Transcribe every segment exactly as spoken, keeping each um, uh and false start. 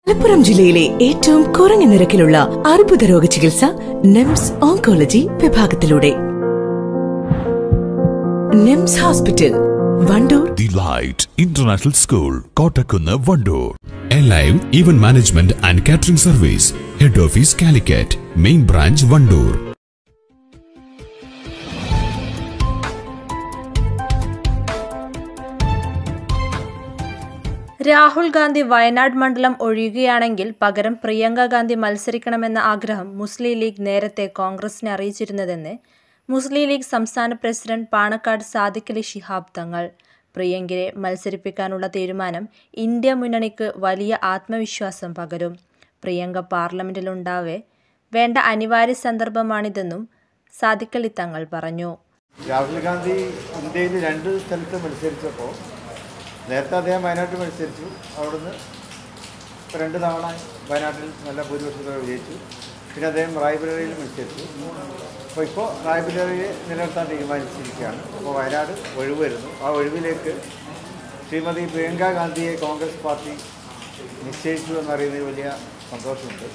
മലപ്പുറം ജില്ലയിലെ ഏറ്റവും കുറഞ്ഞ നിരക്കിലുള്ള അർബുദ രോഗ ചികിത്സ നിംസ് ഓങ്കോളജി വിഭാഗത്തിലൂടെ. NIMS hospital, Wandoor. The light international school, Kottakkunnu, Wandoor. Alive Event Management and Catering Service, Head Office Calicut, Main Branch Vandoor. Rahul Gandhi Wayanad മണ്ഡലം ഒഴിയുകയാണെങ്കിൽ പകരം പ്രിയങ്ക ഗാന്ധി മത്സരിക്കണമെന്ന ആഗ്രഹം മുസ്ലിം ലീഗ് നേരത്തെ കോൺഗ്രസിനെ അറിയിച്ചിരുന്നതെന്ന് മുസ്ലിം ലീഗ് സംസ്ഥാന പ്രസിഡന്റ് പാണക്കാട് സാദിഖ് അലി ശിഹാബ് തങ്ങൾ. പ്രിയങ്കയെ മത്സരിപ്പിക്കാനുള്ള തീരുമാനം ഇന്ത്യ മുന്നണിക്ക് വലിയ ആത്മവിശ്വാസം പകരും. പ്രിയങ്ക പാർലമെന്റിലുണ്ടാവേ വേണ്ട അനിവാര്യ സന്ദർഭമാണിതെന്നും സാദിഖ് അലി തങ്ങൾ പറഞ്ഞു. രാഹുൽ ഗാന്ധി ഇന്ത്യയിൽ രണ്ട് സ്ഥലത്ത് മത്സരിച്ചപ്പോൾ നേരത്തെ അദ്ദേഹം വയനാട്ടിൽ മത്സരിച്ചു. അവിടുന്ന് രണ്ട് തവണ വയനാട്ടിൽ നല്ല ഭൂരിപക്ഷത്തോടെ വിജയിച്ചു. പിന്നെ അദ്ദേഹം റായ്ബറേലിയിൽ മത്സരിച്ചു. അപ്പോൾ ഇപ്പോൾ റായ്ബറേലിയെ നിലനിർത്താൻ തീരുമാനിച്ചിരിക്കുകയാണ്. അപ്പോൾ വയനാട് ഒഴിവ് വരുന്നു. ആ ഒഴിവിലേക്ക് ശ്രീമതി പ്രിയങ്ക ഗാന്ധിയെ കോൺഗ്രസ് പാർട്ടി നിശ്ചയിച്ചു എന്നറിയുന്നതിൽ വലിയ സന്തോഷമുണ്ട്.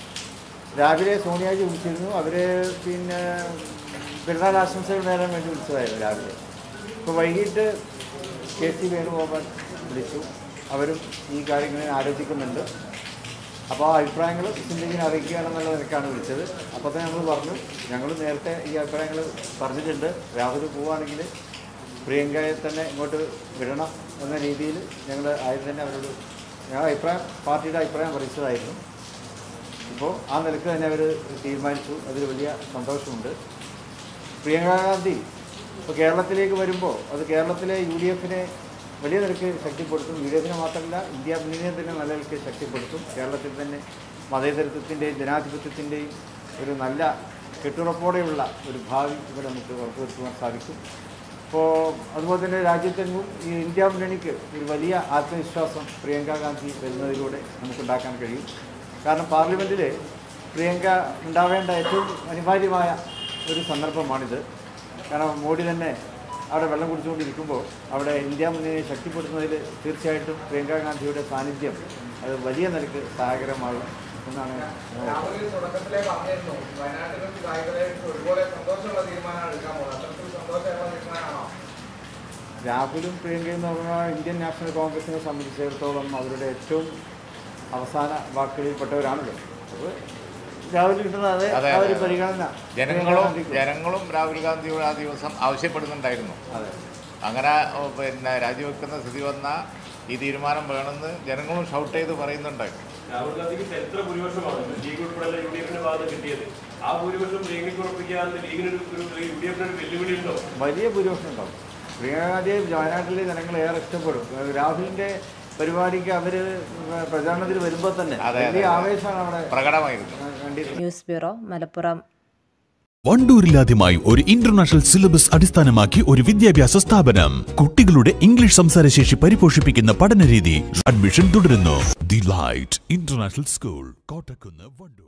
രാവിലെ സോണിയാജി വിളിച്ചിരുന്നു. അവർ പിന്നെ പെരുന്നാൾ ആശംസകൾ നേടാൻ വേണ്ടി വിളിച്ചതായിരുന്നു രാവിലെ. ഇപ്പോൾ വൈകിട്ട് കെ സി വേണുഗോപാൽ വിളിച്ചു. അവരും ഈ കാര്യങ്ങളിൽ ആലോചിക്കുന്നുണ്ട്. അപ്പോൾ ആ അഭിപ്രായങ്ങൾ ചിന്തിക്കാൻ അറിയിക്കുകയാണെന്നുള്ള നിലക്കാണ് വിളിച്ചത്. അപ്പോൾ തന്നെ നമ്മൾ പറഞ്ഞു, ഞങ്ങൾ നേരത്തെ ഈ അഭിപ്രായങ്ങൾ പറഞ്ഞിട്ടുണ്ട്. രാഹുൽ പോവുകയാണെങ്കിൽ പ്രിയങ്കയെ തന്നെ ഇങ്ങോട്ട് വിടണം എന്ന രീതിയിൽ ഞങ്ങൾ ആദ്യം തന്നെ അവരോട് ഞങ്ങളുടെ അഭിപ്രായം പാർട്ടിയുടെ അഭിപ്രായം അറിയിച്ചതായിരുന്നു. ഇപ്പോൾ ആ നിലക്ക് തന്നെ അവർ തീരുമാനിച്ചു. അതിൽ വലിയ സന്തോഷമുണ്ട്. പ്രിയങ്ക ഗാന്ധി ഇപ്പോൾ കേരളത്തിലേക്ക് വരുമ്പോൾ അത് കേരളത്തിലെ യു ഡി എഫിനെ വലിയ നിലയ്ക്ക് ശക്തിപ്പെടുത്തും. യു ഡി എഫിനെ മാത്രമല്ല ഇന്ത്യ മുന്നണിയെ തന്നെ നല്ല നിലയ്ക്ക് ശക്തിപ്പെടുത്തും. കേരളത്തിൽ തന്നെ മതേതരത്വത്തിൻ്റെയും ജനാധിപത്യത്തിൻ്റെയും ഒരു നല്ല കെട്ടുറപ്പോടെയുള്ള ഒരു ഭാവി ഇവിടെ നമുക്ക് ഉറപ്പുവരുത്തുവാൻ സാധിക്കും. അപ്പോൾ അതുപോലെ തന്നെ രാജ്യത്തെങ്ങും ഈ ഇന്ത്യ മുന്നണിക്ക് ഒരു വലിയ ആത്മവിശ്വാസം പ്രിയങ്ക ഗാന്ധി വരുന്നതിലൂടെ നമുക്കുണ്ടാക്കാൻ കഴിയും. കാരണം പാർലമെൻറ്റിൽ പ്രിയങ്ക ഉണ്ടാവേണ്ട ഏറ്റവും അനിവാര്യമായ ഒരു സന്ദർഭമാണിത്. കാരണം മോഡി തന്നെ അവിടെ വെള്ളം കുടിച്ചുകൊണ്ടിരിക്കുമ്പോൾ അവിടെ ഇന്ത്യ മുന്നണിയെ ശക്തിപ്പെടുത്തുന്നതിൽ തീർച്ചയായിട്ടും പ്രിയങ്ക ഗാന്ധിയുടെ സാന്നിധ്യം അത് വലിയ നിലയ്ക്ക് സഹായകരമാകും എന്നാണ്. രാഹുലും പ്രിയങ്കയും എന്ന് പറഞ്ഞാൽ ഇന്ത്യൻ നാഷണൽ കോൺഗ്രസിനെ സംബന്ധിച്ചിടത്തോളം അവരുടെ ഏറ്റവും അവസാന വാക്കുകളിൽപ്പെട്ടവരാണല്ലോ. അപ്പോൾ രാഹുൽ കിട്ടുന്നത് ആ ഒരു പരിഗണന ജനങ്ങളും ജനങ്ങളും രാഹുൽ ഗാന്ധിയോട് ആ ദിവസം ആവശ്യപ്പെടുന്നുണ്ടായിരുന്നു. അങ്ങനെ പിന്നെ രാജിവെക്കുന്ന സ്ഥിതി വന്ന ഈ തീരുമാനം വേണമെന്ന് ജനങ്ങളും ഷൗട്ട് ചെയ്ത് പറയുന്നുണ്ടായിരുന്നു. രാഹുൽ ഗാന്ധിക്ക് ചരിത്ര ഭൂരിപക്ഷമാണ് ലീഗ് ഉൾപ്പെടെ യു ഡി എഫിന്റെ ഭാഗത്ത് കിട്ടിയത്. ആ ഭൂരിപക്ഷം പ്രിയങ്കയ്ക്ക് ഉറപ്പിക്കാതെ ലീഗിനൊരു യു ഡി എഫിനൊരു വെല്ലുവിളി ഉണ്ടോ? വലിയ ഭൂരിപക്ഷം ഉണ്ടാവും. പ്രിയങ്ക ഗാന്ധിയെ വയനാട്ടിലെ ജനങ്ങൾ ഏറെ ഇഷ്ടപ്പെടും. രാഹുലിന്റെ പരിപാടിക്ക് അവര് പ്രചാരണത്തിൽ വരുമ്പോൾ തന്നെ വലിയ ആവേശമാണ് അവിടെ പ്രകടമായിരുന്നു. News bureau, Malappuram. വണ്ടൂരിലാദ്യമായി ഒരു ഇന്റർനാഷണൽ സിലബസ് അടിസ്ഥാനമാക്കി ഒരു വിദ്യാഭ്യാസ സ്ഥാപനം. കുട്ടികളുടെ ഇംഗ്ലീഷ് സംസാരശേഷി പരിപോഷിപ്പിക്കുന്ന പഠനരീതി. അഡ്മിഷൻ തുടരുന്നു. The light international school, Kottakkunnu, Wandoor.